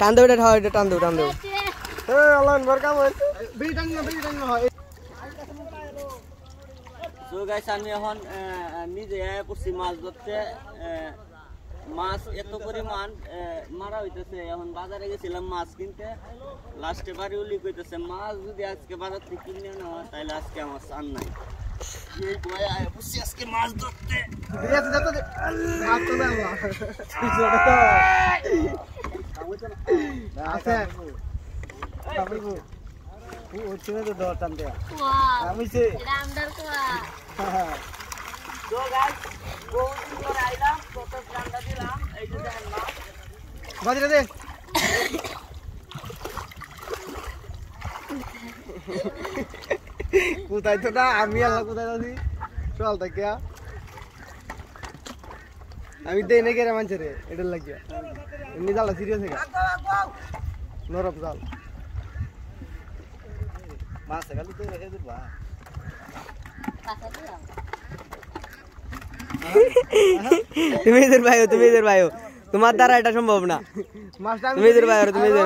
টান দে এটা এটা টান দে অনলাইন বার কাম হইছে বিড়ি টান না হয় সো গাইস আমি এখন নিজে পড়ছি মাছ ধরতে মাছ এত পরিমাণ মারা হইতেছে এখন বাজারে গেছিলাম মাছ কিনতে লাস্টে বাড়ি উলি কইতেছে মাছ যদি আজকে বাজার থেকে কিনে না হয় তাহলে আজকে আমার চান নাই এই বয় আয় বসে আজকে মাছ ধরতে মাছ তো দাও আছে কামিবো ও ছেলে তো দর টান দে আমি সে রামদার কোয়া তো গাইস বহুত সুন্দর আইলাম কত রান্না দিলাম এই যে দেখেন মাছ বাজরে দে কোথায় তো না আমি আল্লাহ কোথায় আছি চল তাকিয়া আমি দেই না কেরে মানছে রে এটা লাগিয়া এমনি জালা সিরিয়াস হয়ে নরম জাল মাছ গালি তো রেখে দিবা তুমি ইধর ভাইও তোমার দ্বারা এটা সম্ভব না তুমি ইধর ভাইও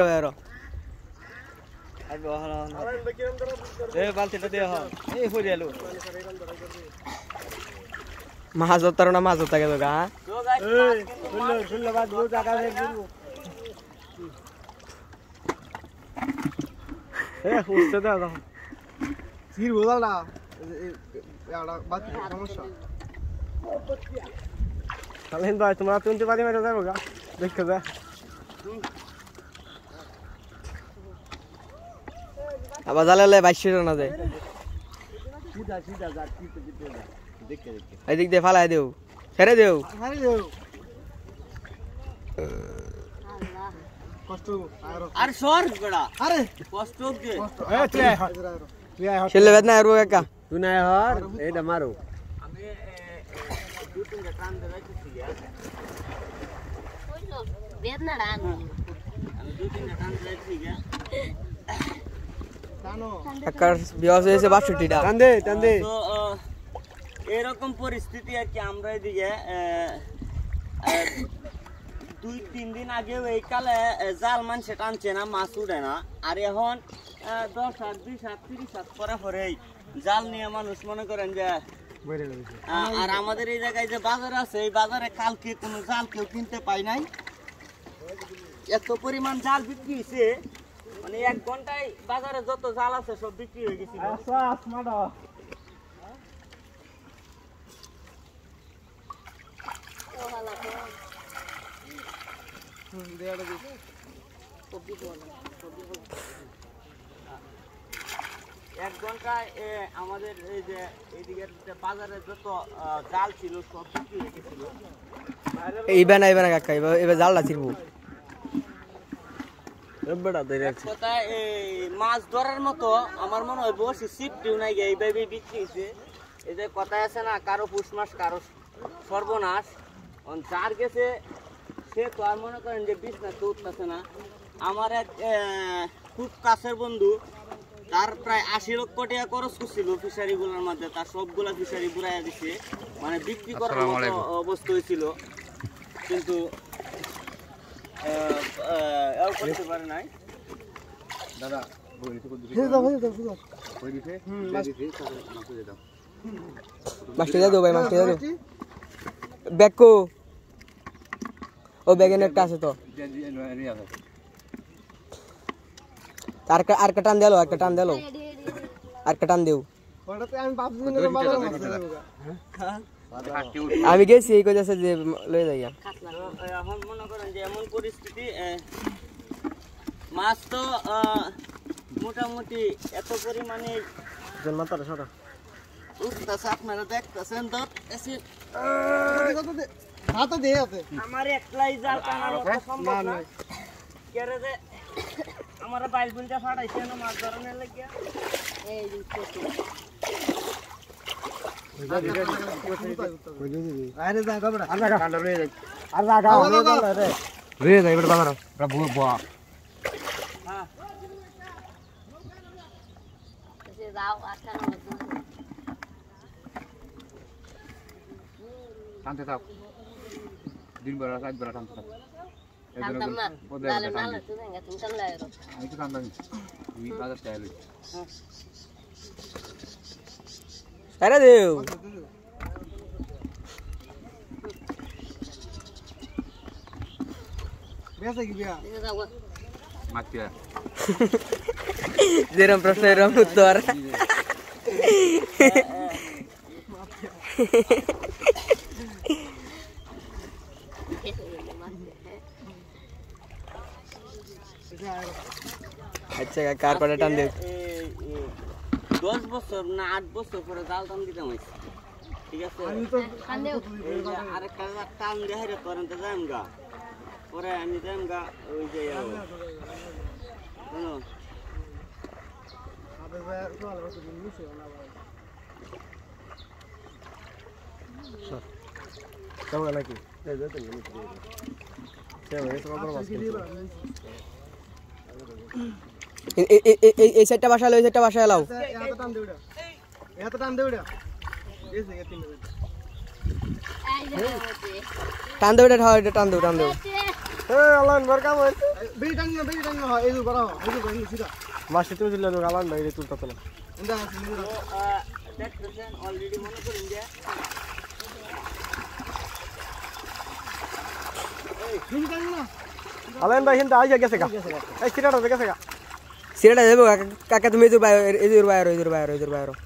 আগে ওহরা এ বালতিটা দে হ এই হই গেল মাছ ধরতার না মাছ ধরতে গেল গা এই শুনলে বাদ বহু টাকা দে এ হুসতে দাও সির বলাল না এটা বাদ সমস্যা তাহলে ভাই তোমরা তুনতে পারি মেরে যাবো গা দেখতে যা আবার জালালে 2200 না যায় সিধা যা দেখতে এই দিক দিয়ে ফালাই দেও ছেড়ে দেও কষ্ট আর সর বড়া আরে কষ্ট দে এ তুই ছেলে বেদনা আরবো কাকা তুই না হর এইটা মারো আমি দু তিনটা টান দে রাখছি কইলো বেদনা রান আমি দু তিনটা টান দে রাখছি কাকার বিয়াস হয়েছে 62 টা টান দে তো এরকম পরিস্থিতি আর কি আমরা এদিকে 2-3 দিন আগে এই কালে জাল মানুষ টানছে না মাছ উঠে না আর এখন 10 হাত 20 হাত 30 হাত পরে জাল নিয়ে মানুষ মনে করেন যে আর আমাদের এই জায়গায় যে বাজার আছে এই বাজারে কালকে কোনো জাল কেউ কিনতে পাই নাই এত পরিমাণ জাল বিক্রি হয়েছে মানে 1 ঘন্টায় বাজারে যত জাল আছে সব বিক্রি হয়ে গেছিল এক ঘন্টায় আমাদের এই যে এইদিকে বাজারে যত জাল ছিল সব বিক্রি হয়ে গেছিল এইবা না কাকা এবার জালটা ছিড়বো কথায় এই মাছ ধরার মতো আমার মনে হয় বসে সিপটিও নাই গে এইভাবে বিক্রি হয়েছে এই যে কথায় আছে না কারো পুষ মাস কারো সর্বনাশ যার গেছে সে তো আর মনে করেন যে বিজনেস তো উঠতেছে না আমার এক খুব কাছের বন্ধু তার প্রায় 80 লক্ষ টাকা খরচ করছিল ফিশারিগুলোর মধ্যে তার সবগুলা ফিশারি বুড়াইয়া দিছে মানে বিক্রি করার মতো অবস্থা হয়েছিল কিন্তু করতে পারে নাই দাদা মাছটা দাও ভাই মাছটা দাও ব্যাগকো ও ব্যাগের একটা আছে তো আর টান দেলো আর টান দেও আমি গেছি এই কইতাছে যে লয়ে যাইয়া এখন মনে করেন যে এমন পরিস্থিতি মাছ তো মোটামুটি এত পরিমাণে জন্মাতারে সরা উঠতেছে আপনারা দেখতেছেন তো হাতে দে আছে আমার একলাই জাল টানার মতো সম্ভব না কেরে যে আমার বাইল বুনটা ফাটাইছে না মাছ ধরানোর লাগিয়া এই আরে যা গাবড়া আর লাগা কান্ড রে আর লাগা রে রে এবারে বাবা রা বুয়া হ্যাঁ এসে যাও আচ্ছা না টানতে থাক দিন বেলা রাত বেলা টানতে থাক টানতাম না লালে নালে তুই না তুমি টানলে আরো আমি তো টানতাম তুই বাজার স্টাইল ছেড়ে দেও দিতে যাও মাতিয়া যেরকম প্রশ্ন এরকম উত্তর আচ্ছা কার পাটা টান দেও 10 বছর না 8 বছর পরে জাল টান দিতাম হইছে ঠিক আছে টান দেও আরেকটা টান দেয় রে করেন তো যাইম গা পরে আমি যাইম গা ওই যে শুনো কেমন নাকি এই সেটটা বাসালো ওই সেটটা বাসায় এলাও টান দেও এটা এটা টান দেও মাসে তুমি চলে যাও আলান না এটা তুলতে না দেখতেছেন অলরেডি মনে করেন যে আলান ভাই কিন্তু আইসা গেছে গা এই সিরাটা গেছে গা সিরাটা দেবো কাকা তুমি এই যে বাইরে